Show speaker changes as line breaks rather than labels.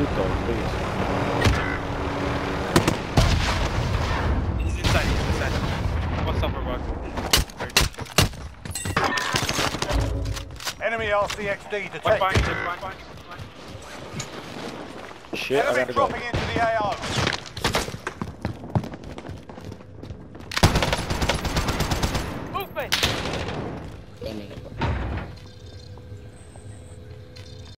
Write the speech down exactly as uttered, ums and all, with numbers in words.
loot though, please.
He's inside, he's inside. What's up, robot?
Enemy R C X D
One
detected.
fine, one fine.
Shit, I
Enemy
gotta go.
dropping into the A O.